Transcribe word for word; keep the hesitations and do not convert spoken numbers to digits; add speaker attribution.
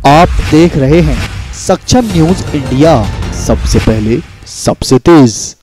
Speaker 1: आप देख रहे हैं सक्षम न्यूज इंडिया, सबसे पहले सबसे तेज।